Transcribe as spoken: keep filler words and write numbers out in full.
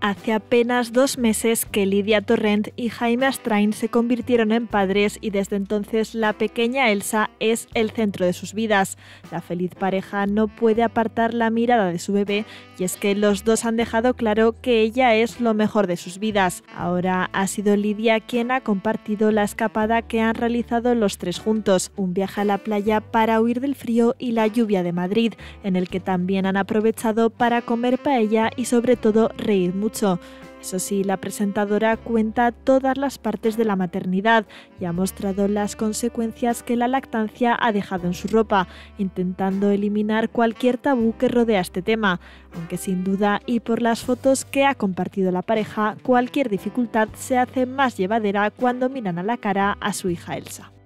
Hace apenas dos meses que Lydia Torrent y Jaime Astrain se convirtieron en padres y desde entonces la pequeña Elsa es el centro de sus vidas. La feliz pareja no puede apartar la mirada de su bebé y es que los dos han dejado claro que ella es lo mejor de sus vidas. Ahora ha sido Lydia quien ha compartido la escapada que han realizado los tres juntos, un viaje a la playa para huir del frío y la lluvia de Madrid, en el que también han aprovechado para comer paella y sobre todo reír mucho. Eso sí, la presentadora cuenta todas las partes de la maternidad y ha mostrado las consecuencias que la lactancia ha dejado en su ropa, intentando eliminar cualquier tabú que rodea este tema, aunque sin duda y por las fotos que ha compartido la pareja, cualquier dificultad se hace más llevadera cuando miran a la cara a su hija Elsa.